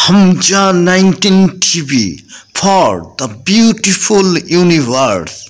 Hamza 19 TV for the beautiful universe.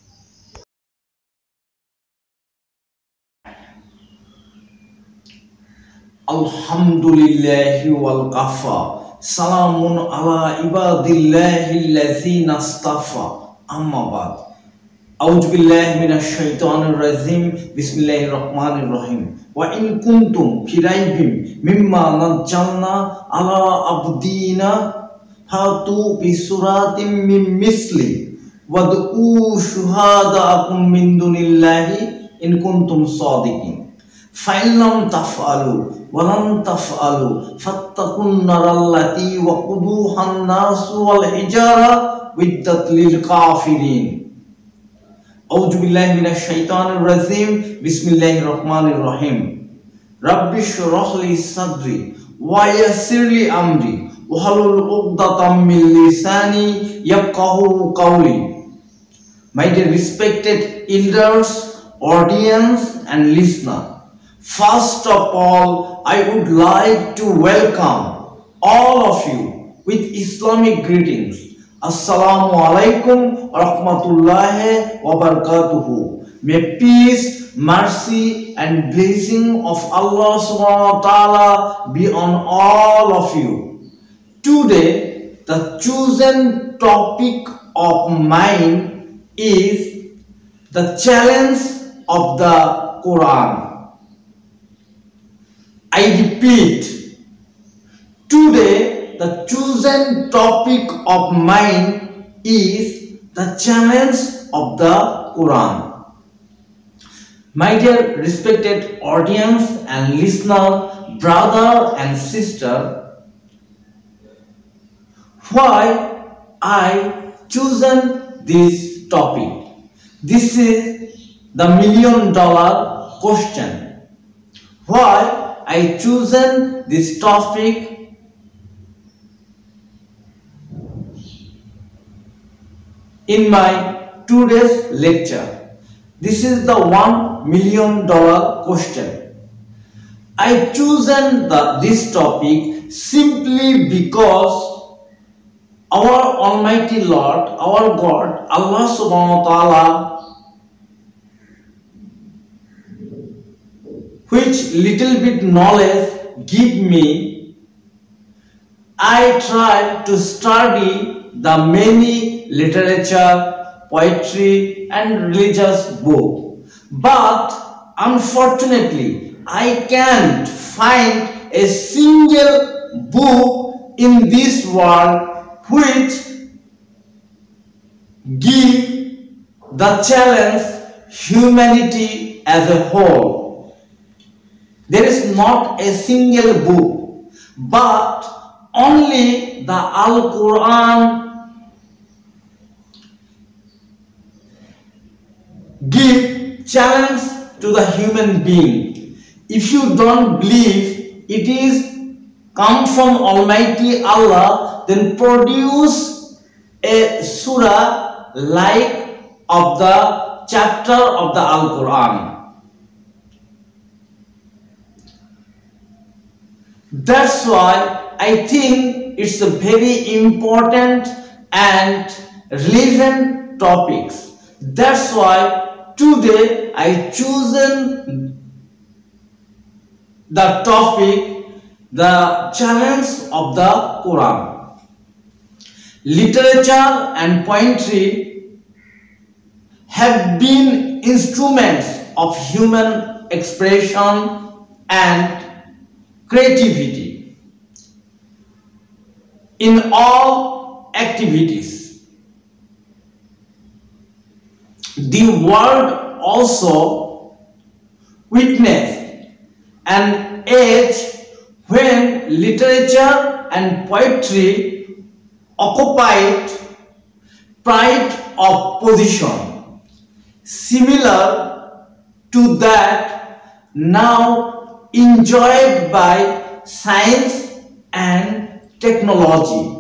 Alhamdulillahi wal kafa. Salamun ala ibadillahi allazina astafa. Amma ba'd. A'udzu billahi minasy syaithanir rajim. Bismillahirrahmanirrahim. Wa in kuntum fi raibin mimma nazzalna ala abdina fatu bi suratin min misli wad'u shuhada'akum min dunillahi in kuntum shadiqin. Fa'in lam taf'alu wa lam taf'alu fattaqun narallati waquduhan nasu wal hijara widdat lil kafirin. A'udzu billahi minasy syaithanir rajim. Bismillahirrahmanirrahim. Rabbi shrah li sadri wa yassir li amri wahlul 'uqdatam min lisani yafqahu qawli. My dear respected elders, audience and listener, first of all, I would like to welcome all of you with Islamic greetings. Assalamu alaikum wa rahmatullahi wa barakatuhu. May peace, mercy and blessing of Allah subhanahu wa ta'ala be on all of you. Today, the chosen topic of mine is the challenge of the Quran. I repeat, today the chosen topic of mine is the challenge of the Quran. My dear respected audience and listener, brother and sister, why I chosen this topic? This is the $1,000,000 question. Why I chosen this topic? In my today's lecture, this is the $1,000,000 question. I chosen this topic simply because our Almighty Lord, our God, Allah subhanahu wa ta'ala, which little bit knowledge give me, I try to study the many literature, poetry and religious book. But unfortunately, I can't find a single book in this world which give the challenge humanity as a whole. There is not a single book, but only the Al-Quran give challenge to the human being. If you don't believe it is come from Almighty Allah, then produce a surah like of the chapter of the Al-Quran. That's why I think it's a very important and relevant topics. That's why today I chosen the topic, the challenge of the Quran. Literature and poetry have been instruments of human expression and creativity in all activities. The world also witnessed an age when literature and poetry occupied pride of position, similar to that now enjoyed by science and technology.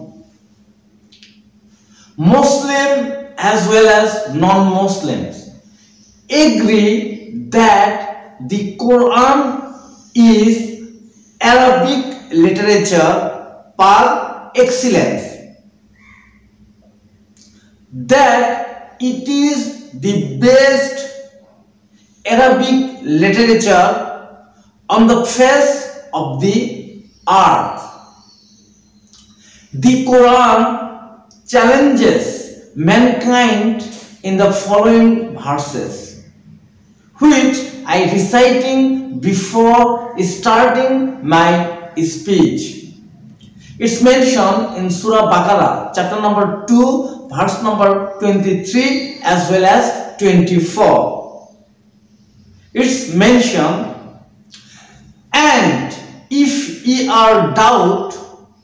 Muslim as well as non-Muslims agree that the Quran is Arabic literature par excellence, that it is the best Arabic literature on the face of the earth. The Quran challenges mankind in the following verses, which I reciting before starting my speech. It's mentioned in Surah Baqarah, chapter number 2, verse number 23 as well as 24. It's mentioned, and if ye are doubt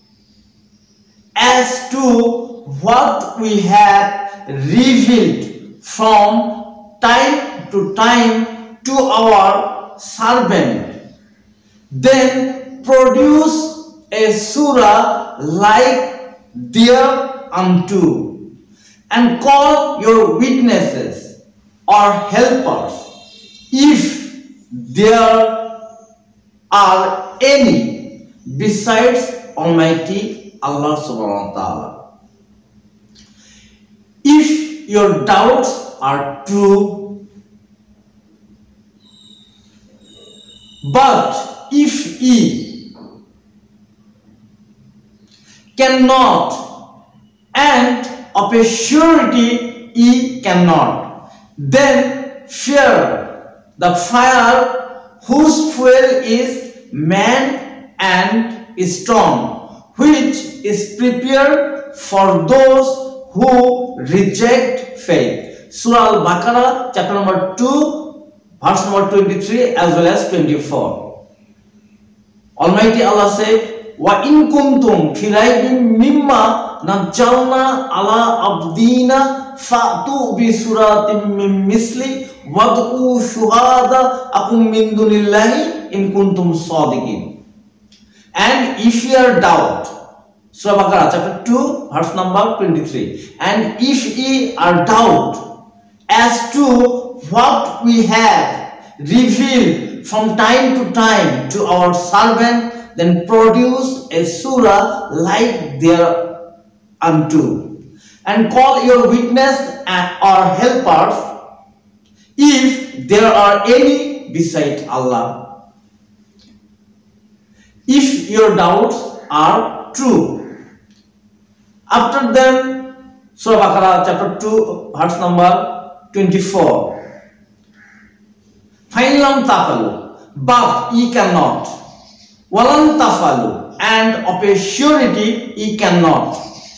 as to what we have revealed from time to time to our servant, then produce a surah like thereunto, and call your witnesses or helpers, if there are any, besides Almighty Allah subhanahu wa ta'ala. If your doubts are true, but if ye cannot, and of a surety ye cannot, then fear the fire whose fuel is man and stone, which is prepared for those who reject faith. Surah Al-Baqarah, chapter number 2, verse number 23 as well as 24. Almighty Allah said, "Wa in kuntum fi raybin mimma nazzalna ala abdina fa'tu bi suratin min misli wad'u shuhada'akum min dunillahi in kuntum sadiqin." And if ye are doubt, Surah Baqarah chapter 2 verse number 23, and if ye are doubt as to what we have revealed from time to time to our servant, then produce a surah like thereunto, and call your witness or helpers, if there are any beside Allah, if your doubts are true. After then, Surah Baqarah chapter 2 verse number 24. Fa'ilam tafalu, but ye cannot. Walan tafalu, and of a surety ye cannot.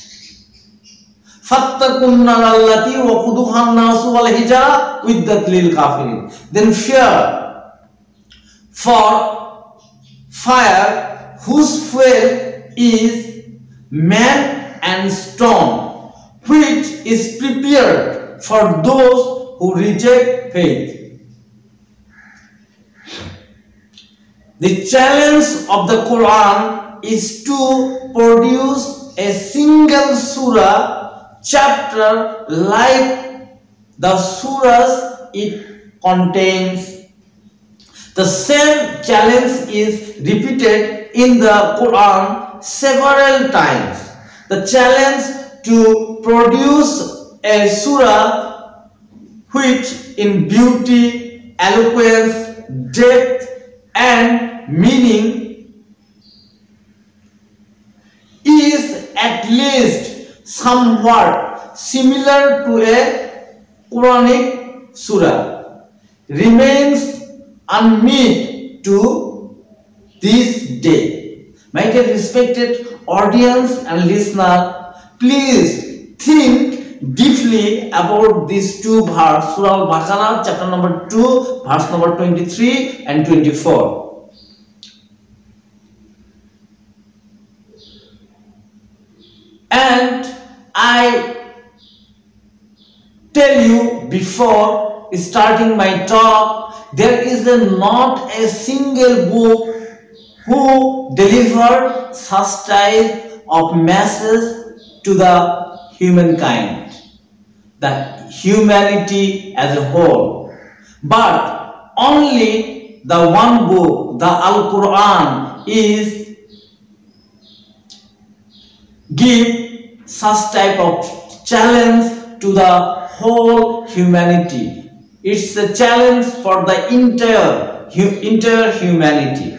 Fattakun narallati wa quduhan nasu wal hijara widdat lil kafirin. Then fear for fire whose fuel is man and stone, which is prepared for those who reject faith. The challenge of the Quran is to produce a single surah chapter like the surahs it contains. The same challenge is repeated in the Quran several times. The challenge to produce a surah which in beauty, eloquence, depth and meaning is at least somewhat similar to a Quranic surah remains unmet to this day. My dear respected audience and listener, please think deeply about these two verses, Surah Al-Baqarah chapter number 2 verse number 23 and 24. And I tell you before starting my talk, there is not a single book who delivered such type of message to the humankind, the humanity as a whole, but only the one book, the Al-Quran, is give such type of challenge to the whole humanity. It's a challenge for the entire humanity.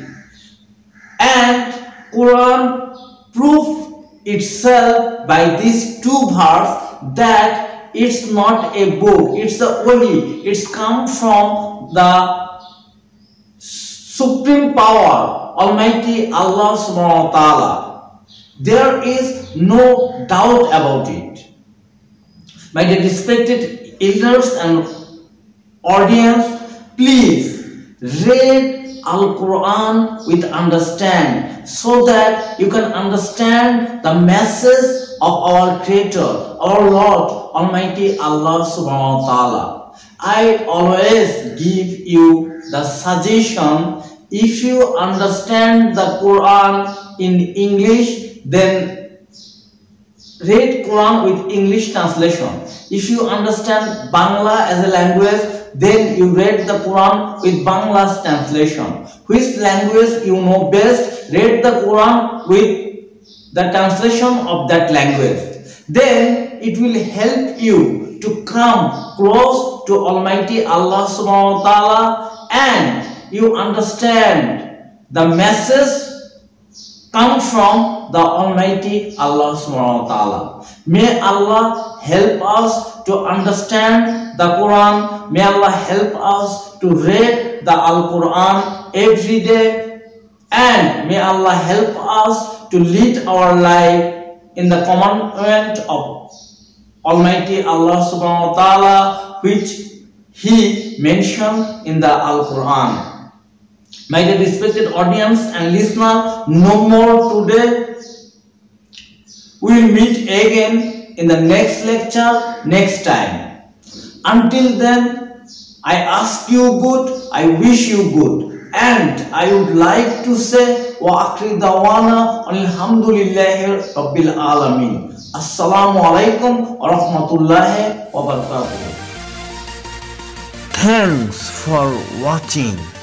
And Quran proof itself by these two verses that it's not a book, it's a wahi. It's come from the supreme power, Almighty Allah subhanahu wa ta'ala. There is no doubt about it. My dear respected elders and audience, please read Al-Quran with understand so that you can understand the message of our Creator, our Lord, Almighty Allah subhanahu wa ta'ala. I always give you the suggestion, if you understand the Quran in English, then read Quran with English translation. If you understand Bangla as a language, then you read the Quran with Bangla's translation. Which language you know best, read the Quran with the translation of that language. Then it will help you to come close to Almighty Allah subhanahu wa ta'ala, and you understand the message come from the Almighty Allah subhanahu wa ta'ala. May Allah help us to understand the Quran. May Allah help us to read the Al-Quran every day. And may Allah help us to lead our life in the commandment of Almighty Allah subhanahu wa ta'ala, which He mentioned in the Al-Quran. My dear respected audience and listener, no more today. We will meet again in the next lecture next time. Until then, I ask you good, I wish you good, and I would like to say wa akhir dawana alhamdulillahi rabbil alamin. Assalamu alaikum wa rahmatullahi wa barakatuh. Thanks for watching.